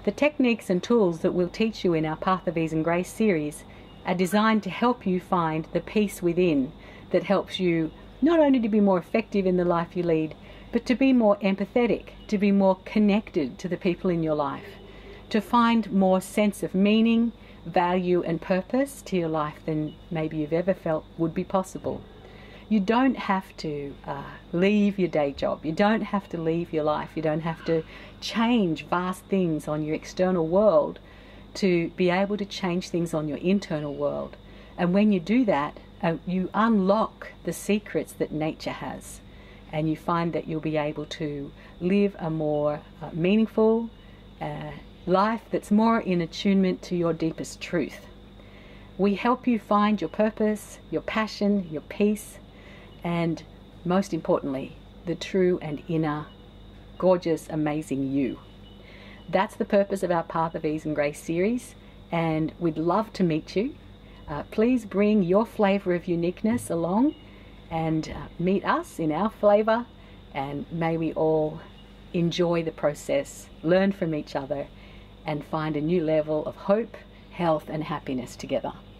The techniques and tools that we'll teach you in our Path of Ease and Grace series are designed to help you find the peace within that helps you not only to be more effective in the life you lead, but to be more empathetic, to be more connected to the people in your life, to find more sense of meaning, value and purpose to your life than maybe you've ever felt would be possible. You don't have to leave your day job. You don't have to leave your life. You don't have to change vast things on your external world to be able to change things on your internal world. And when you do that, you unlock the secrets that nature has, and you find that you'll be able to live a more meaningful life that's more in attunement to your deepest truth. We help you find your purpose, your passion, your peace, and most importantly, the true and inner, gorgeous, amazing you. That's the purpose of our Path of Ease and Grace series, and we'd love to meet you. Please bring your flavor of uniqueness along and meet us in our flavor, and may we all enjoy the process, learn from each other, and find a new level of hope, health, and happiness together.